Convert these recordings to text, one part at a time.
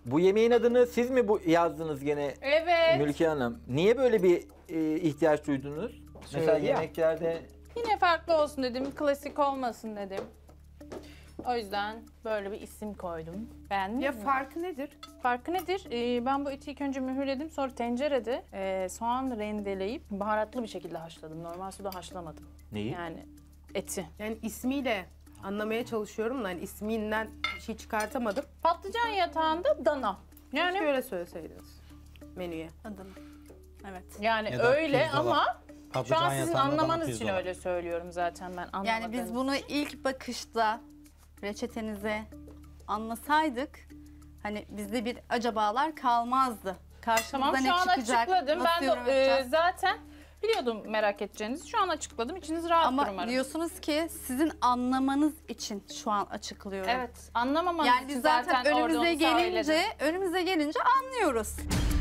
Bu yemeğin adını siz mi yazdınız gene Evet. Mülkiye Hanım? Niye böyle bir ihtiyaç duydunuz? Mesela Söyle ya. yemeklerde Yine farklı olsun dedim, klasik olmasın dedim. O yüzden böyle bir isim koydum. Beğendiniz Ya mi? farkı nedir? Farkı nedir? Ben bu eti ilk önce mühürledim, sonra tencerede soğan rendeleyip baharatlı bir şekilde haşladım. Normal suda haşlamadım. neyi? Yani eti. Yani ismiyle anlamaya çalışıyorum da hani isminden bir şey çıkartamadım. Patlıcan yatağında dana. Yani Şöyle söyleseydiniz menüye. Adana. Evet. yani Ya da öyle pirzola. ama şu Patlıcan an sizin yatağında dana anlamanız için pirzola. öyle söylüyorum zaten ben anlamadığınız. Yani biz bunu ilk bakışta reçetenize anlasaydık hani bizde bir acabalar kalmazdı. Karşımıza Tamam ne şu an çıkacak, açıkladım. nasıl Ben de yorumlayacağız? zaten biliyordum merak edeceğinizi. Şu an açıkladım. İçiniz rahat Ama umarım. diyorsunuz ki sizin anlamanız için şu an açıklıyorum. Evet. Anlamamanız Yani için biz zaten orada onu önümüze gelince anlıyoruz.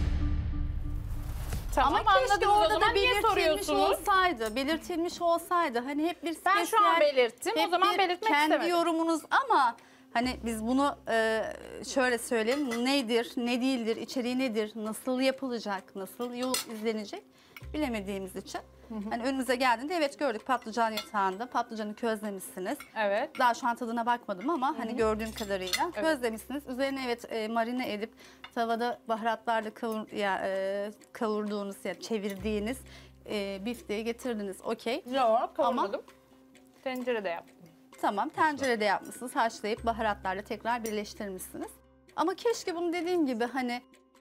Tamam Ama keşke anladınız o orada zaman da niye soruyorsunuz? belirtilmiş olsaydı. Hani hep bir Ben şu an spesiyel, belirttim. O hep zaman bir belirtmek kendi istemedim. yorumunuz ama hani biz bunu şöyle söyleyeyim. Nedir, ne değildir, içeriği nedir, nasıl yapılacak, nasıl yol izlenecek bilemediğimiz için. Hani önümüze geldiğinde evet gördük patlıcan yatağında, patlıcanı közlemişsiniz. Evet. Daha şu an tadına bakmadım ama hani gördüğüm kadarıyla közlemişsiniz. Üzerine evet marine edip tavada baharatlarla kavurduğunuz ya çevirdiğiniz bifteyi getirdiniz. Okey. Yok kavurmadım. Tencerede yaptım. Tamam tencerede yapmışsınız. Haşlayıp baharatlarla tekrar birleştirmişsiniz. Ama keşke bunu dediğim gibi hani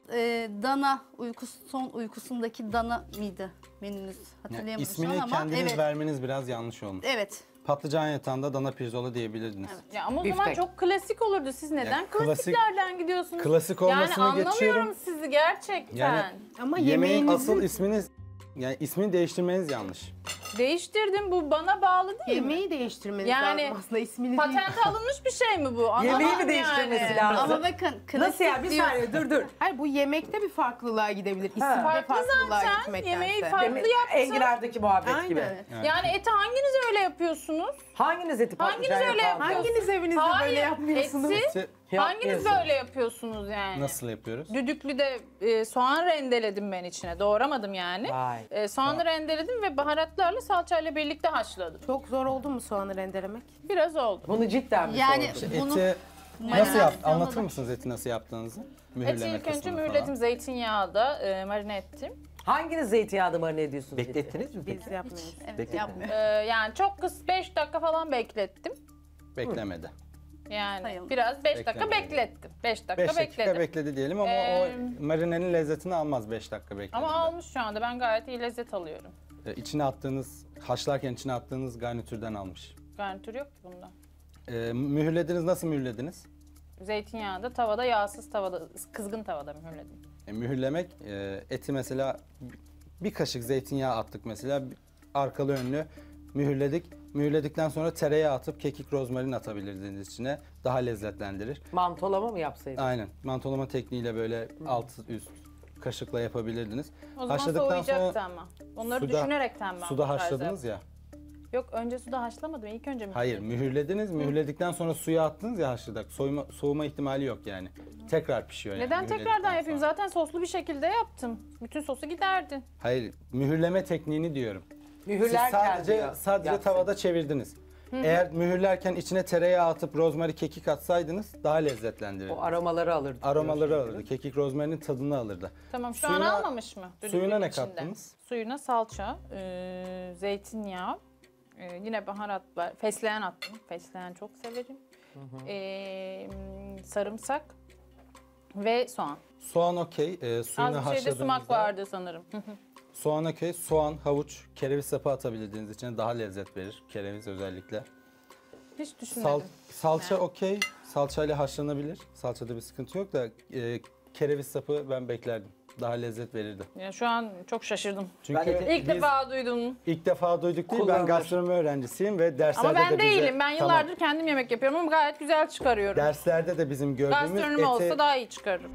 dana son uykusundaki dana mıydı menünüz? Yani Hatırlayamadım şu ismini an ama kendiniz evet. vermeniz biraz yanlış olmuş. Evet. Patlıcan yatağında dana pirzola diyebilirdiniz. Ya ama o zaman Biftek. çok klasik olurdu. Siz neden klasik- klasiklerden gidiyorsunuz? klasik olmasını yani anlamıyorum geçiyorum. sizi gerçekten. Yani- Ama Yemeğin yemeğinizin asıl isminiz, yani ismini değiştirmeniz yanlış. Değiştirdim. Bu bana bağlı değil mi? yemeği değiştirmeniz Yani lazım aslında ismini değil. Patente alınmış bir şey mi bu? Anlamadım Yemeği mi değiştirmesi yani. lazım? Ama bakın klasik Nasıl ya? Bir diyorsun. saniye dur. Hayır bu yemekte bir farklılığa gidebilir. İsimde Farklı farklılığa zaten. gitmektense. Yemeği farklı Demin yaptım. Enginar'daki muhabbet Aynen. gibi. Yani eti hanginiz öyle yapıyorsunuz? Hanginiz eti Hanginiz patlıcan öyle yapar? yapıyor? Hanginiz evinizde böyle yapmıyorsunuz? Eti hanginiz Yapmıyorsun. böyle yapıyorsunuz yani? Nasıl yapıyoruz? Düdüklüde soğan rendeledim ben içine. Doğramadım yani. Vay. Soğanı rendeledim ve baharatlarla salçayla birlikte haşladım. Çok zor oldu mu soğanı rendelemek? Biraz oldu. Bunu cidden mi Yani sordun? bunu Eti nasıl anlatır mısınız eti nasıl yaptığınızı? Eti Mühürleme ilk önce kısmını mühürledim. falan. Zeytinyağda marine ettim. Hanginiz zeytinyağında marine ediyorsunuz? eti? Beklettiniz mi Biz peki? yapmıyoruz. Evet, Bekletin. yapmıyor. Yani çok 5 dakika falan beklettim. Beklemedi. Yani Sayılır. biraz 5 dakika Beklemedi. beklettim. 5 dakika 5 dakika bekledim. bekledi diyelim ama Ee, o marinenin lezzetini almaz 5 dakika bekledi. Ama almış şu anda. Ben gayet iyi lezzet alıyorum. İçine attığınız, haşlarken içine attığınız garnitürden almış. Garnitür yok ki bunda. Mühürlediniz, nasıl mühürlediniz? Zeytinyağında, tavada, yağsız tavada, kızgın tavada mühürledim. Mühürlemek, eti mesela bir kaşık zeytinyağı attık mesela, arkalı önlü mühürledik. Mühürledikten sonra tereyağı atıp kekik rozmarin atabilirdiniz içine. Daha lezzetlendirir. Mantolama mı yapsaydın? Aynen. Mantolama tekniğiyle böyle alt üst kaşıkla yapabilirdiniz. O zaman Haşladıktan soğuyacaktı ama. Onları suda- düşünerekten ben Suda bu tarzı haşladınız ya. yaptım. Yok önce suda haşlamadım. İlk önce mi? Hayır, mühürlediniz. Mühürledikten sonra suya attınız ya haşladık. Soğuma ihtimali yok yani. Tekrar pişiyor yani. Neden mühürledikten tekrardan yapayım? sonra. Zaten soslu bir şekilde yaptım. Bütün sosu giderdi. Hayır, mühürleme tekniğini diyorum. Siz Mühürlerken sadece diyor, sadece yapsaydın. tavada çevirdiniz. Eğer mühürlerken içine tereyağı atıp rozmari kekik atsaydınız daha lezzetlendirir. O aromaları alırdı. Aromaları alırdı. Kekik rozmarinin tadını alırdı. Tamam şu Suyuna- an almamış mı? Düdüklünün suyuna ne içinde. kattınız? Suyuna salça, zeytinyağı, yine baharatlar, fesleğen attım. Fesleğen çok severim. Sarımsak ve soğan. Soğan okey. Suyunu Az bir şeyde sumak haşladığınızda vardı sanırım. soğan okey. Soğan, havuç, kereviz sapı atabilirdiğiniz için daha lezzet verir. Kereviz özellikle. Hiç düşünmedim. Salça Yani. okey. Salçayla haşlanabilir. Salçada bir sıkıntı yok da kereviz sapı ben beklerdim. Daha lezzet verirdi. Ya şu an çok şaşırdım. Çünkü İlk defa duydum. ilk defa duyduk değil. Ben Kullanılır. gastronomi öğrencisiyim ve derslerde Ama ben de bize... değilim. Ben yıllardır kendim yemek yapıyorum ama gayet güzel çıkarıyorum. Derslerde de bizim gördüğümüz Gastronomi olsa daha iyi çıkarırım.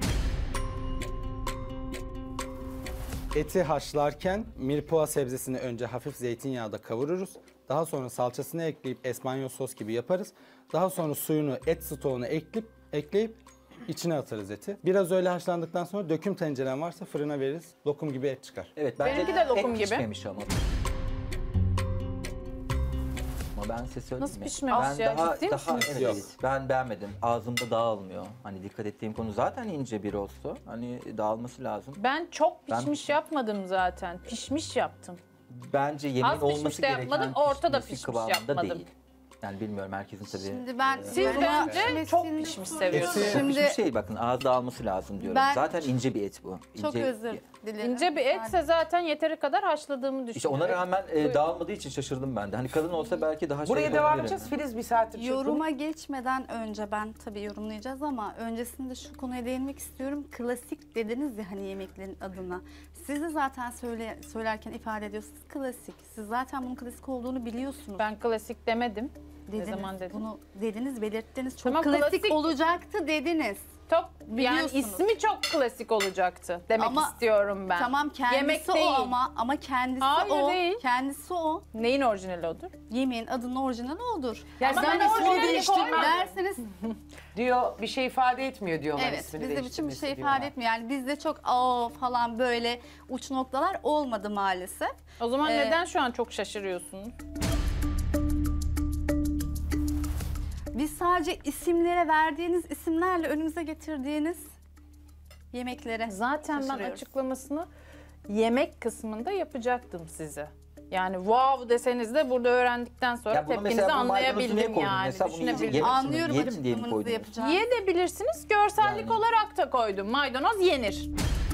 eti haşlarken mirpoğa sebzesini önce hafif zeytinyağda kavururuz. Daha sonra salçasını ekleyip espanyol sos gibi yaparız. Daha sonra suyunu, et stoğunu ekleyip içine atarız eti. Biraz öyle haşlandıktan sonra döküm tenceren varsa fırına veririz. Lokum gibi et çıkar. Evet bence Benimki de lokum et gibi. pişmemiş ama. Ama ben size söyleyeyim Nasıl mi? pişmemiş ben ya? daha, Ciddi daha, misiniz? evet, Yok. evet. Ben beğenmedim. Ağzımda dağılmıyor. Hani dikkat ettiğim konu zaten ince bir olsa. Hani dağılması lazım. Ben çok Ben- pişmiş yapmadım zaten. Pişmiş yaptım. Bence yemeğin Az pişmiş olması de gereken yapmadım, orta da pişmesi pişmiş kıvamında yapmadım. değil. Yani bilmiyorum herkesin tabii. Şimdi ben Siz yoruma- bence çok pişmiş seviyorsunuz. Eti- Şimdi- Pişmiş şey bakın ağızda alması lazım diyorum. Ben- Zaten ince bir et bu. çok İnce- özür dilerim. İnce bir etse zaten yeteri kadar haşladığımı İşte ona düşünüyorum. rağmen dağılmadığı için şaşırdım ben de. Hani kadın olsa belki daha Buraya şey devam yapabilirim. edeceğiz. Filiz bir saattir çırpınıyor. Yoruma geçmeden önce ben tabii yorumlayacağız ama öncesinde şu konuya değinmek istiyorum. Klasik dediniz ya hani yemeklerin adına. Siz de zaten söylerken ifade ediyorsunuz klasik. Siz zaten bunun klasik olduğunu biliyorsunuz. Ben klasik demedim. dediniz, ne zaman dedim? Bunu dediniz, belirttiniz. Çok Tamam, klasik, klasik. olacaktı dediniz. Çok yani Biliyorsunuz. ismi çok klasik olacaktı demek Ama- istiyorum ben. Tamam kendisi Yemek o değil. ama kendisi Hayır, o. değil. Kendisi o. Neyin orijinali odur? Yemeğin adının orijinali odur. Yani Ama sen ben ismini orijinali değiştirme koymadım. Derseniz diyor, bir şey ifade etmiyor diyorlar evet ismini bizim için bir şey değiştirmesi ifade diyorlar. etmiyor. Yani bizde çok falan böyle uç noktalar olmadı maalesef. O zaman Ee, neden şu an çok şaşırıyorsunuz? Biz sadece isimlere verdiğiniz isimlerle önümüze getirdiğiniz yemeklere Zaten ben şaşırıyoruz. açıklamasını yemek kısmında yapacaktım size. Yani wow deseniz de burada öğrendikten sonra Ya bunu tepkinizi mesela bu maydanozu niye anlayabildim koydun? yani. Mesela bunu Düşünebildim. yemek- Anlıyorum Yerim diye mi açıklamanızı koydunuz? yapacağım. Yiyebilirsiniz. Görsellik Yani. olarak da koydum. Maydanoz yenir.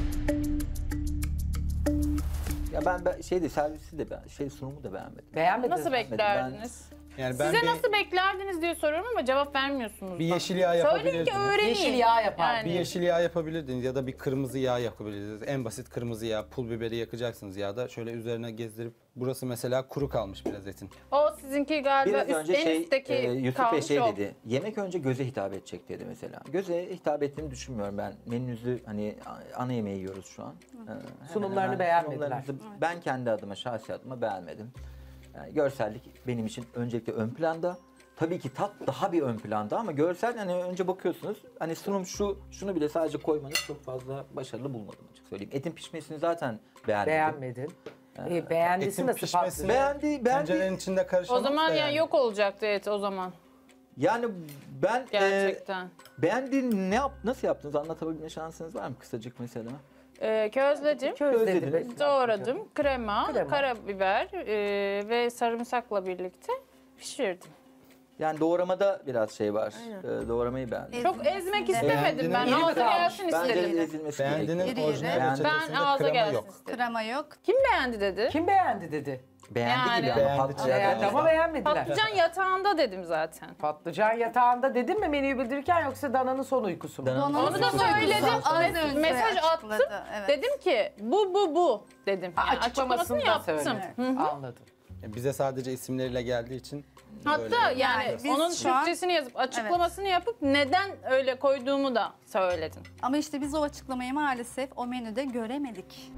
Ya ben servisi de sunumu da beğenmedim. Beğenmediniz Nasıl mi? beklerdiniz? Yani ben Size bir, nasıl beklerdiniz diye soruyorum ama cevap vermiyorsunuz. bir bana. yeşil yağ Söyleyin ki yapabilirdiniz. öğreneyim. Yeşil yağ yapar. Bir yeşil yağ yapabilirdiniz ya da bir kırmızı yağ yapabilirdiniz. En basit kırmızı yağ, pul biberi yakacaksınız yağda. Şöyle üzerine gezdirip, burası mesela kuru kalmış biraz etin. O sizinki galiba Biraz önce en üstteki Yusuf Bey kalmış şey o. dedi. Yemek önce göze hitap edecek dedi mesela. Göze hitap ettiğini düşünmüyorum ben. Menünüzü hani ana yemeği yiyoruz şu an. Hemen Sunumlarını hemen beğenmediler. sunumlarınızı ben kendi adıma, şahsi adıma beğenmedim. Yani görsellik benim için öncelikle ön planda. Tabii ki tat daha bir ön planda ama görsel hani önce bakıyorsunuz. Hani sunum şunu bile sadece koymanız çok fazla başarılı bulmadım açık söyleyeyim. Etin pişmesini zaten beğenmedim. Beğenmedin. Beğendiyse Etin nasıl pişmesi- patlı? Beğendi. Tencerenin içinde karışamaz O zaman da yani yok olacaktı evet o zaman Yani ben gerçekten. beğendiğini nasıl yaptınız anlatabilme şansınız var mı kısacık mesela? Közledim, Közledi Közlediniz. be. doğradım, krema, Krema. karabiber ve sarımsakla birlikte pişirdim. Yani doğramada biraz şey var. Doğramayı beğendim. Çok ezmek istemedim Beğendiniz ben. mi? Ağza İri mi gelsin Bence istedim. ezilmesi Beğendiniz gerekiyor. İri iri. orijinal Beğendim. Ben reçetesinde ağza krema gelsin yok. istedim. Krema yok. Kim beğendi dedi? Kim beğendi dedi. Beğendi Yani. gibi ama Beğendi, patlıcan. Beğendi ama beğenmediler. Patlıcan yatağında dedim zaten. Patlıcan yatağında dedin mi menüyü bildirirken yoksa dananın son uykusu mu? Dananın Onu da son söyledim. uykusu. Az önce Mesaj açıkladı, attım. Evet. Dedim ki bu dedim. Yani Açıklamasını da yaptım. söyle. Anladım. Bize sadece isimleriyle geldiği için Hatta öyle. yani Yani biz onun şu an- Türkçesini yazıp açıklamasını yapıp neden öyle koyduğumu da söyledim. Ama işte biz o açıklamayı maalesef o menüde göremedik.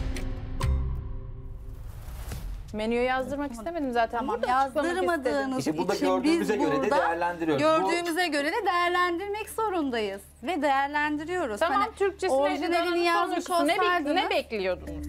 Menüye yazdırmak istemedim zaten. Tamam Burada açıklamak istedim. yazdırmadığınız İşte burada için gördüğümüze biz göre de burada değerlendiriyoruz. gördüğümüze göre de değerlendirmek zorundayız. Ve değerlendiriyoruz. Tamam Hani Türkçesi neydi? orijinalini Dananın son yazmış uykusu. Ne olsaydınız. bekliyordunuz?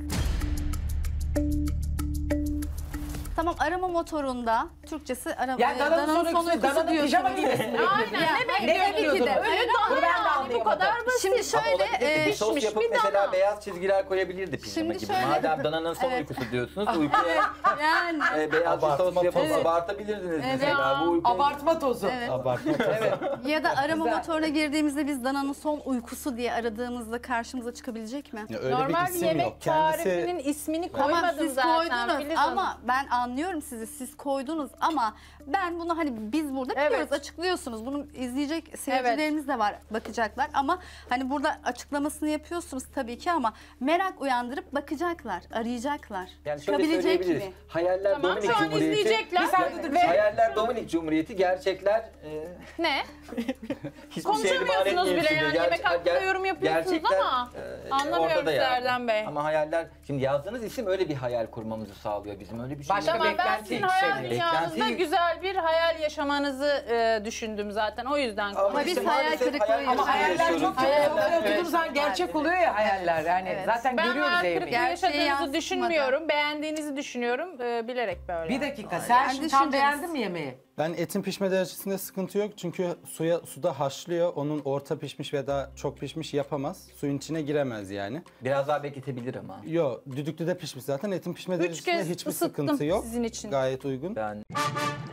Tamam arama motorunda Türkçesi arama. Yani dananın son uykusu, dananın pijama giymesini Aynen ne Ne bekliyordunuz? bekliyordunuz? Öyle Bunu ben de daha yani bu anlayamadım. kadar basit. Şimdi şöyle Bir sos pişmiş yapıp bir mesela dana. beyaz çizgiler koyabilirdi pijama Şimdi gibi. şöyle- Madem dananın son Evet. uykusu diyorsunuz uykuya yani beyaz bir sos Abartma yapıp tozu. abartabilirdiniz mesela. Bu uykuya... Abartma tozu. Evet. Abartma. ya da arama Güzel. motoruna girdiğimizde biz dananın son uykusu diye aradığımızda karşımıza çıkabilecek mi? Ya öyle Normal bir bir isim yemek yok. Kendisi tarifinin ismini Tamam koymadım siz zaten koydunuz Filiz Hanım. ama ben anlıyorum sizi siz koydunuz ama ben bunu hani biz burada biliyoruz Evet. açıklıyorsunuz. Bunu izleyecek seyircilerimiz de var bakacaklar ama hani burada açıklamasını yapıyorsunuz tabii ki ama merak uyandırıp bakacaklar, arayacaklar. Yani şöyle Çıkabilecek söyleyebiliriz. mi? Hayaller Tamam Dominik şu an Cumhuriyeti. izleyecekler. Bir saniye dur, Ve Hayaller Dominik Cumhuriyeti, gerçekler ne? hiçbir şeye emanet Konuşamıyorsunuz bile değilsin diyor. yani yemek hakkında yorum yapıyorsunuz gerçekler, ama Anlamıyorum orada da yani. Erdem Bey. Ama hayaller, şimdi yazdığınız isim öyle bir hayal kurmamızı sağlıyor bizim. Öyle bir şey Başka yok. Tamam ben beklenti sizin hayal yükseliyor. dünyanızda Beklenti- güzel bir hayal yaşamanızı düşündüm zaten. O yüzden Ama biz hayal maalesef kırıklığı hayal Ama kırıklığı hayaller yaşıyoruz. çok Hayaller- oturduğunuz zaman gerçek oluyor ya hayaller. Yani Evet. zaten ben görüyoruz hayal yemeği. kırıklığı Gerçeği yaşadığınızı yansıtmadı. düşünmüyorum. Beğendiğinizi düşünüyorum. Bilerek böyle. Bir dakika sen Yani şimdi tam düşünceniz. beğendin mi yemeği? Ben etin pişme derecesinde sıkıntı yok çünkü suda haşlıyor. Onun orta pişmiş ve daha çok pişmiş yapamaz. Suyun içine giremez yani. Biraz daha bekletebilir ama. Yo, düdüklüde pişmiş zaten. Etin pişme 3 derecesinde kez hiçbir ısıttım sıkıntı yok. sizin için. Gayet uygun. Ben